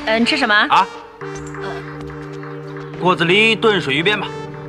你吃什么啊？锅子里炖水鱼边吧。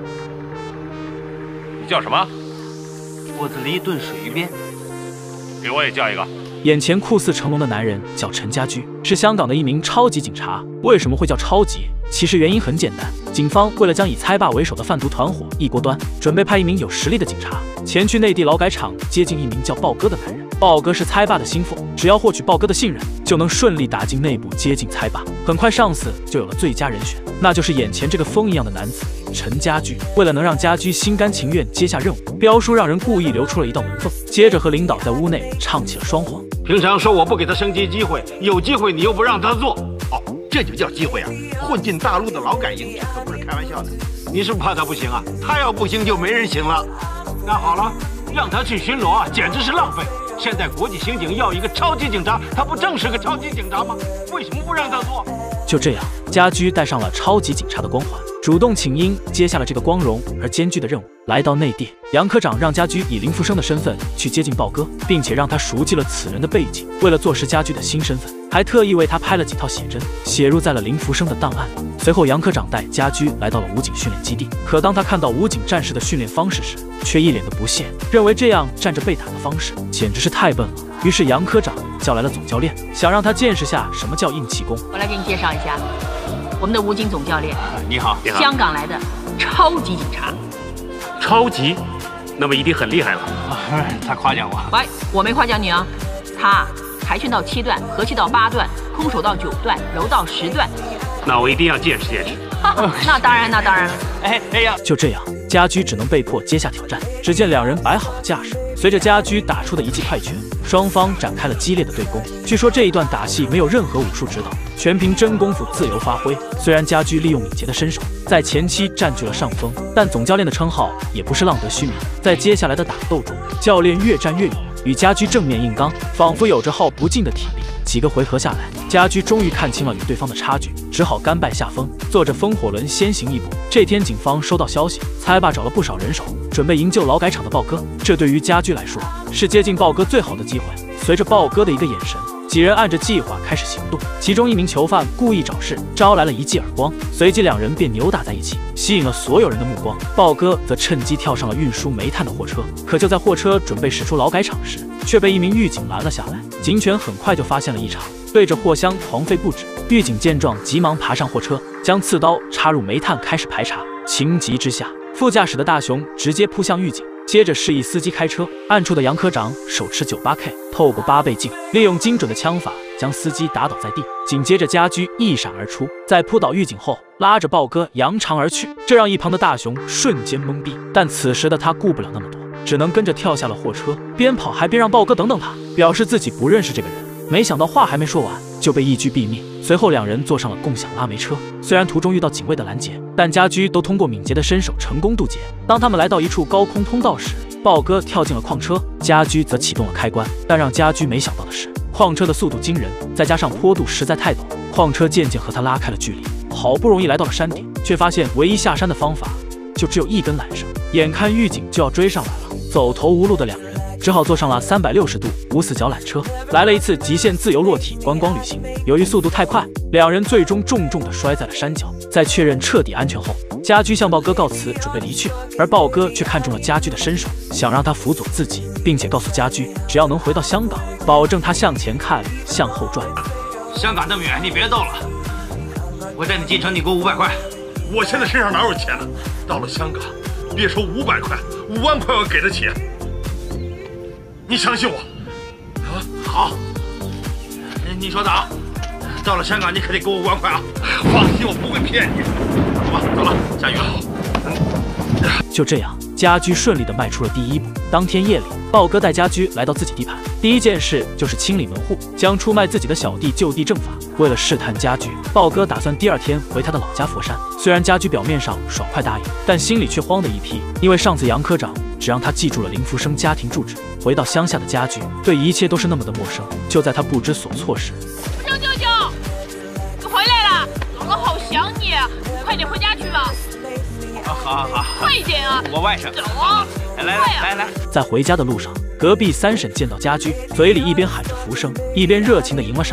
你叫什么？ 锅子里炖水鱼边。 给我也叫一个。 眼前酷似成龙的男人叫陈家驹，是香港的一名超级警察。为什么会叫超级？其实原因很简单，警方为了将以猜霸为首的贩毒团伙一锅端，准备派一名有实力的警察前去内地劳改场接近一名叫豹哥的男人。豹哥是猜霸的心腹，只要获取豹哥的信任，就能顺利打进内部接近猜霸。很快上司就有了最佳人选，那就是眼前这个风一样的男子陈家驹。为了能让家驹心甘情愿接下任务，彪叔让人故意留出了一道门缝，接着和领导在屋内唱起了双簧。 平常说我不给他升级机会，有机会你又不让他做，哦，这就叫机会啊！混进大陆的劳改营可不是开玩笑的。你是不是怕他不行啊？他要不行就没人行了。那好了，让他去巡逻啊，简直是浪费。现在国际刑警要一个超级警察，他不正是个超级警察吗？为什么不让他做？ 就这样，家驹戴上了超级警察的光环，主动请缨接下了这个光荣而艰巨的任务。来到内地，杨科长让家驹以林福生的身份去接近豹哥，并且让他熟记了此人的背景。为了坐实家驹的新身份，还特意为他拍了几套写真，写入在了林福生的档案里。随后，杨科长带家驹来到了武警训练基地。可当他看到武警战士的训练方式时，却一脸的不屑，认为这样站着被打的方式简直是太笨了。于是杨科长叫来了总教练，想让他见识下什么叫硬气功。 我来给你介绍一下，我们的武警总教练。 你好，你好。 香港来的超级警察。 超级？那么一定很厉害了。 他夸奖我。 喂，我没夸奖你啊。他跆拳道7段，合气道8段，空手道9段，柔道10段。 那我一定要见识见识。 那当然，那当然了。 哎呀！ 就这样，家驹只能被迫接下挑战。只见两人摆好了架势，随着家驹打出的一记快拳，双方展开了激烈的对攻。据说这一段打戏没有任何武术指导，全凭真功夫自由发挥。虽然家驹利用敏捷的身手在前期占据了上风，但总教练的称号也不是浪得虚名。在接下来的打斗中，教练越战越勇，与家驹正面硬刚，仿佛有着耗不尽的体力。几个回合下来，家驹终于看清了与对方的差距，只好甘拜下风，坐着风火轮先行一步。这天，警方收到消息，猜霸找了不少人手，准备营救劳改场的豹哥。这对于家驹来说，是接近豹哥最好的机会。随着豹哥的一个眼神，几人按着计划开始行动。其中一名囚犯故意找事，招来了一记耳光，随即两人便扭打在一起，吸引了所有人的目光。豹哥则趁机跳上了运输煤炭的货车，可就在货车准备驶出劳改场时，却被一名狱警拦了下来。警犬很快就发现了异常，对着货箱狂吠不止。狱警见状，急忙爬上货车，将刺刀插入煤炭开始排查。情急之下，副驾驶的大熊直接扑向狱警，接着示意司机开车。暗处的杨科长手持98K， 透过8倍镜，利用精准的枪法将司机打倒在地。紧接着家驹一闪而出，在扑倒狱警后，拉着豹哥扬长而去，这让一旁的大熊瞬间懵逼。但此时的他顾不了那么多，只能跟着跳下了货车，边跑还边让豹哥等等他，表示自己不认识这个人。没想到话还没说完，就被一狙毙命。随后两人坐上了共享拉煤车，虽然途中遇到警卫的拦截，但家驹都通过敏捷的身手成功渡劫。当他们来到一处高空通道时，豹哥跳进了矿车，家驹则启动了开关。但让家驹没想到的是，矿车的速度惊人，再加上坡度实在太陡，矿车渐渐和他拉开了距离。好不容易来到了山顶，却发现唯一下山的方法就只有一根缆绳。眼看狱警就要追上来了，走投无路的两人只好坐上了360度无死角缆车，来了一次极限自由落体观光旅行。由于速度太快，两人最终重重地摔在了山脚。在确认彻底安全后，家驹向豹哥告辞，准备离去。而豹哥却看中了家驹的身手，想让他辅佐自己，并且告诉家驹，只要能回到香港，保证他向前看，向后转。 香港那么远，你别逗了，我带你进城，你给我500块。 我现在身上哪有钱呢？到了香港，别说500块，5万块我给得起。你相信我， 啊，好，你说的啊，到了香港你可得给我5万块啊！ 放心，我不会骗你。 走吧，走了，下雨了。 就这样，家驹顺利地迈出了第一步。当天夜里，豹哥带家驹来到自己地盘，第一件事就是清理门户，将出卖自己的小弟就地正法。为了试探家驹，豹哥打算第2天回他的老家佛山。虽然家驹表面上爽快答应，但心里却慌的一批，因为上次杨科长只让他记住了林福生家庭住址。回到乡下的家驹对一切都是那么的陌生。就在他不知所措时， 福生舅舅，你回来了，姥姥好想你，快点回家去吧。 好， 快一点啊！ 我外甥， 走啊！ 来， 在回家的路上，隔壁3婶见到家驹，嘴里一边喊着福生，一边热情地迎了上来。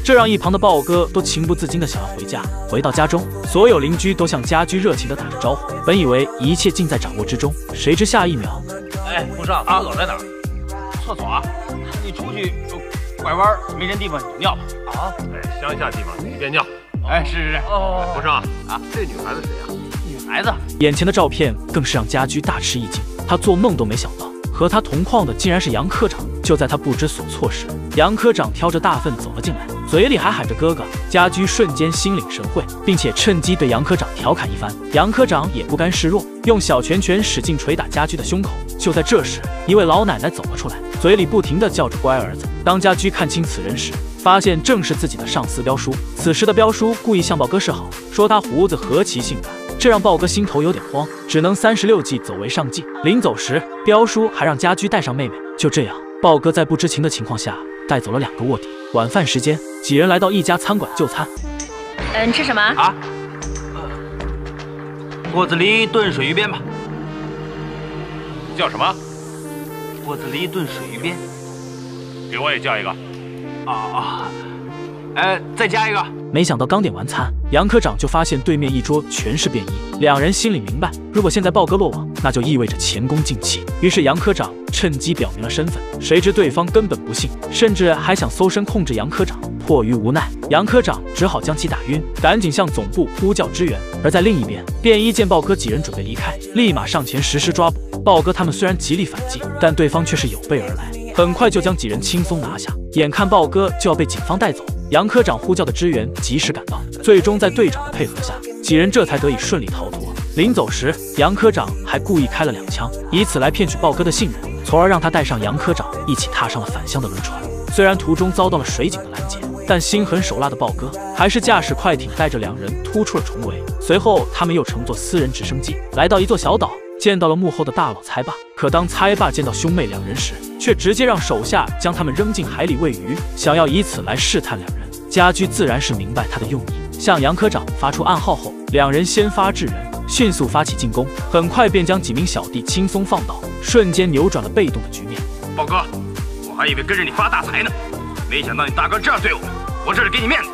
这让一旁的豹哥都情不自禁的想要回家。回到家中，所有邻居都向家居热情的打着招呼，本以为一切尽在掌握之中，谁知下一秒， 哎，顾少，厕所在哪儿？ 厕所啊，你出去拐弯没人地方你就尿吧。 啊，哎，乡下地方随便尿。 哎，是。 哦，顾少啊，这女孩子谁呀？ 女孩子。 眼前的照片更是让家居大吃一惊，他做梦都没想到，和他同框的竟然是杨科长。就在他不知所措时，杨科长挑着大粪走了进来，嘴里还喊着哥哥。家居瞬间心领神会，并且趁机对杨科长调侃一番。杨科长也不甘示弱，用小拳拳使劲捶打家居的胸口。就在这时，一位老奶奶走了出来，嘴里不停地叫着乖儿子。当家居看清此人时，发现正是自己的上司彪叔。此时的彪叔故意向豹哥示好，说他胡子何其性感，这让豹哥心头有点慌，只能36计走为上计。临走时，彪叔还让家居带上妹妹。就这样，豹哥在不知情的情况下带走了2个卧底。晚饭时间，几人来到一家餐馆就餐。 吃什么啊？果子狸炖水鱼边吧。 叫什么？ 果子狸炖水鱼边。 给我也叫一个。 再加一个。 没想到刚点完餐，杨科长就发现对面一桌全是便衣。两人心里明白，如果现在豹哥落网，那就意味着前功尽弃。于是杨科长趁机表明了身份，谁知对方根本不信，甚至还想搜身控制杨科长。迫于无奈，杨科长只好将其打晕，赶紧向总部呼叫支援。而在另一边，便衣见豹哥几人准备离开，立马上前实施抓捕。豹哥他们虽然极力反击，但对方却是有备而来，很快就将几人轻松拿下。眼看豹哥就要被警方带走，杨科长呼叫的支援及时赶到，最终在队长的配合下，几人这才得以顺利逃脱。临走时，杨科长还故意开了2枪，以此来骗取豹哥的信任，从而让他带上杨科长一起踏上了返乡的轮船。虽然途中遭到了水警的拦截，但心狠手辣的豹哥还是驾驶快艇带着2人突出了重围。随后，他们又乘坐私人直升机来到一座小岛，见到了幕后的大佬猜霸。可当猜霸见到兄妹2人时，却直接让手下将他们扔进海里喂鱼，想要以此来试探2人。家居自然是明白他的用意，向杨科长发出暗号后，2人先发制人，迅速发起进攻，很快便将几名小弟轻松放倒，瞬间扭转了被动的局面。 豹哥，我还以为跟着你发大财呢，没想到你大哥这样对我，我这是给你面子。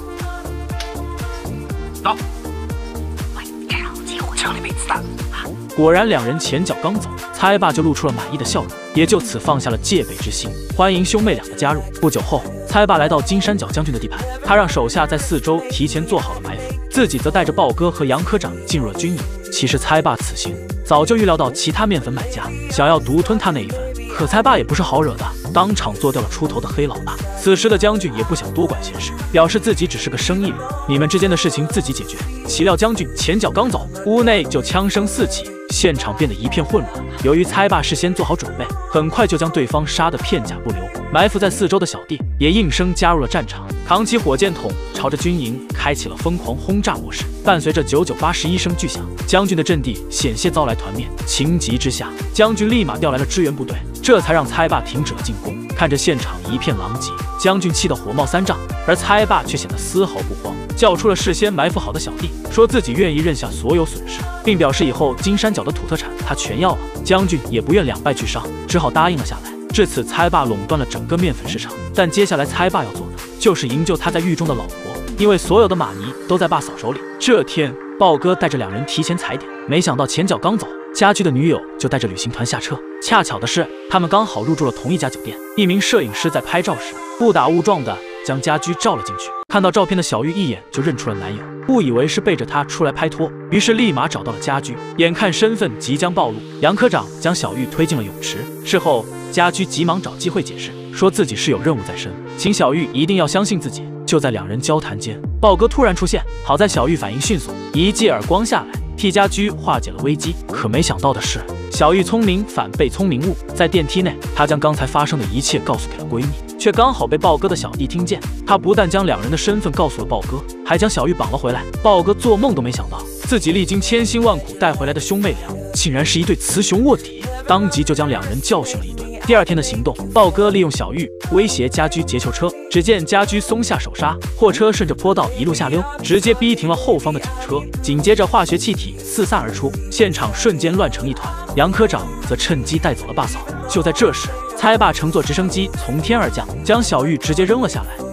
走， 喂，这是好机会， 枪里没子弹。 果然2人前脚刚走，猜霸就露出了满意的笑容，也就此放下了戒备之心，欢迎兄妹2的加入。不久后，猜霸来到金山角将军的地盘，他让手下在4周提前做好了埋伏，自己则带着豹哥和杨科长进入了军营。其实猜霸此行早就预料到其他面粉买家想要独吞他那一份，可猜霸也不是好惹的，当场做掉了出头的黑老大。此时的将军也不想多管闲事，表示自己只是个生意人，你们之间的事情自己解决。岂料将军前脚刚走，屋内就枪声四起，现场变得一片混乱。由于猜霸事先做好准备，很快就将对方杀得片甲不留。埋伏在4周的小弟也应声加入了战场，扛起火箭筒朝着军营开启了疯狂轰炸模式。伴随着9981声巨响，将军的阵地险些遭来团灭。情急之下，将军立马调来了支援部队，这才让猜霸停止了进攻。看着现场一片狼藉，将军气得火冒三丈，而猜霸却显得丝毫不慌，叫出了事先埋伏好的小弟，说自己愿意认下所有损失，并表示以后金山角的土特产他全要了。将军也不愿两败俱伤，只好答应了下来。至此，猜霸垄断了整个面粉市场，但接下来猜霸要做的就是营救他在狱中的老婆，因为所有的马尼都在霸嫂手里。这天，豹哥带着2人提前踩点，没想到前脚刚走，家居的女友就带着旅行团下车。恰巧的是，他们刚好入住了同一家酒店。一名摄影师在拍照时误打误撞的将家居照了进去。看到照片的小玉一眼就认出了男友，误以为是背着他出来拍拖，于是立马找到了家居。眼看身份即将暴露，杨科长将小玉推进了泳池。事后，家居急忙找机会解释，说自己是有任务在身，请小玉一定要相信自己。就在2人交谈间，豹哥突然出现，好在小玉反应迅速，一记耳光下来，替家居化解了危机。可没想到的是，小玉聪明反被聪明误，在电梯内，她将刚才发生的一切告诉给了闺蜜，却刚好被豹哥的小弟听见。她不但将2人的身份告诉了豹哥，还将小玉绑了回来。豹哥做梦都没想到，自己历经千辛万苦带回来的兄妹俩，竟然是一对雌雄卧底，当即就将2人教训了一顿。第2天的行动，豹哥利用小玉威胁家居劫囚车，只见家居松下手刹，货车顺着坡道一路下溜，直接逼停了后方的警车。紧接着化学气体四散而出，现场瞬间乱成一团。杨科长则趁机带走了霸嫂。就在这时，猜霸乘坐直升机从天而降，将小玉直接扔了下来。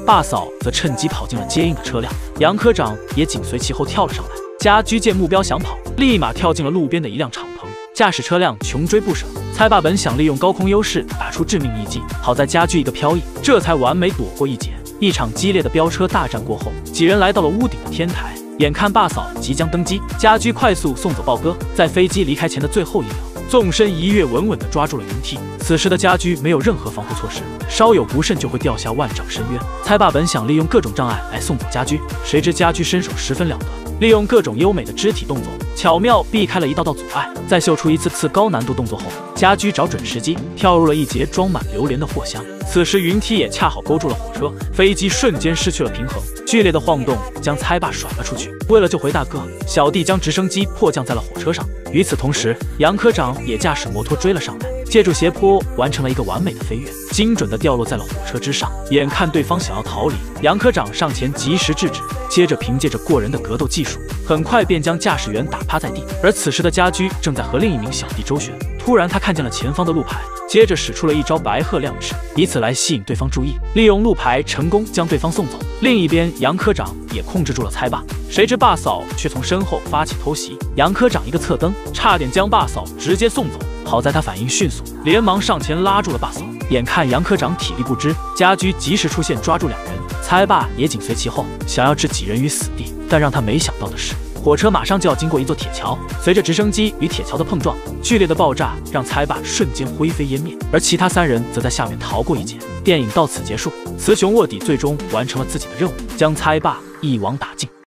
霸嫂则趁机跑进了接应的车辆，杨科长也紧随其后跳了上来。家驹见目标想跑，立马跳进了路边的一辆敞篷，驾驶车辆穷追不舍。猜爸本想利用高空优势打出致命一击，好在家驹一个飘逸，这才完美躲过一劫。一场激烈的飙车大战过后，几人来到了屋顶的天台。眼看霸嫂即将登机，家驹快速送走豹哥，在飞机离开前的最后一秒，纵身一跃，稳稳地抓住了云梯。此时的家驹没有任何防护措施，稍有不慎就会掉下万丈深渊。猜爸本想利用各种障碍来送走家驹，谁知家驹身手十分了得，利用各种优美的肢体动作，巧妙避开了一道道阻碍。在秀出一次次高难度动作后，家驹找准时机，跳入了一节装满榴莲的货箱。此时云梯也恰好勾住了火车，飞机瞬间失去了平衡，剧烈的晃动将猜爸甩了出去。为了救回大哥，小弟将直升机迫降在了火车上。与此同时，杨科长也驾驶摩托追了上来，借助斜坡完成了一个完美的飞跃，精准地掉落在了火车之上。眼看对方想要逃离，杨科长上前及时制止，接着凭借着过人的格斗技术，很快便将驾驶员打趴在地。而此时的家驹正在和另一名小弟周旋，突然他看见了前方的路牌，接着使出了一招白鹤亮翅，以此来吸引对方注意，利用路牌成功将对方送走。另一边，杨科长也控制住了猜爸，谁知霸嫂却从身后发起偷袭，杨科长一个侧蹬，差点将霸嫂直接送走。好在他反应迅速，连忙上前拉住了霸嫂。眼看杨科长体力不支，家驹及时出现抓住两人，猜爸也紧随其后，想要置几人于死地。但让他没想到的是，火车马上就要经过一座铁桥，随着直升机与铁桥的碰撞，剧烈的爆炸让猜爸瞬间灰飞烟灭，而其他3人则在下面逃过一劫。电影到此结束，雌雄卧底最终完成了自己的任务，将猜爸一网打尽。